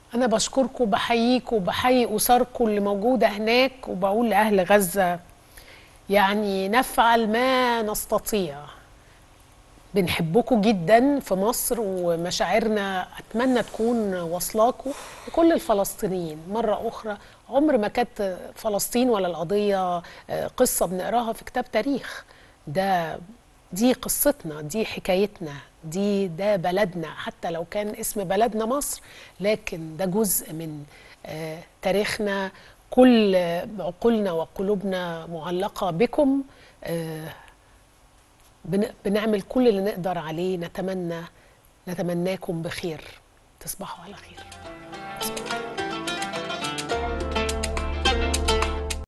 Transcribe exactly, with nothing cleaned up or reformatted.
أنا بشكركم وبحييكم وبحيي أسركم اللي موجودة هناك، وبقول لأهل غزة يعني نفعل ما نستطيع. بنحبكم جدا في مصر، ومشاعرنا أتمنى تكون واصلاكم لكل الفلسطينيين مرة أخرى. عمر ما كانت فلسطين ولا القضية قصة بنقراها في كتاب تاريخ. ده دي قصتنا، دي حكايتنا، دي ده بلدنا. حتى لو كان اسم بلدنا مصر، لكن ده جزء من آه، تاريخنا. كل عقولنا وقلوبنا معلقة بكم. آه، بن- بنعمل كل اللي نقدر عليه. نتمنى نتمناكم بخير. تصبحوا على خير.